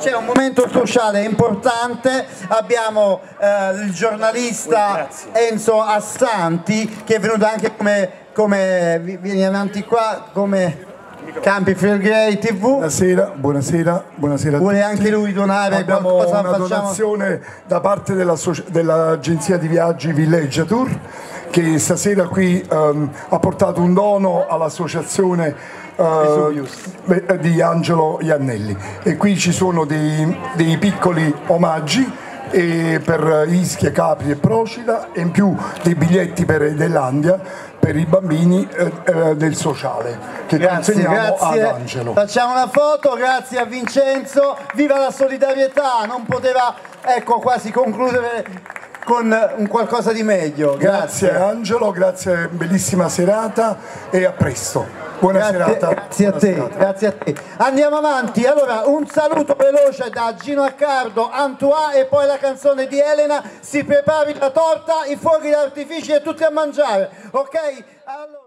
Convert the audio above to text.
c'è un momento sociale importante, abbiamo il giornalista Enzo Assanti che è venuto anche come vieni avanti qua, come Campi Flegrei TV. Buonasera, buonasera a tutti. Vuole anche lui donare qualcosa? Una donazione da parte dell'agenzia di viaggi Villeggiatur, che stasera qui ha portato un dono all'associazione di Angelo Iannelli, e qui ci sono dei piccoli omaggi per Ischia, Capri e Procida, e in più dei biglietti per Edelandia per i bambini del sociale che consegniamo ad Angelo. Facciamo una foto, grazie a Vincenzo, viva la solidarietà, non poteva quasi concludere con un qualcosa di meglio. Grazie Angelo, grazie, bellissima serata e a presto. Buona serata. Grazie a te, grazie a te. Andiamo avanti, allora un saluto veloce da Gino Accardo, Antoine e poi la canzone di Elena. Si prepari la torta, i fuochi d'artificio e tutti a mangiare, ok? Allora...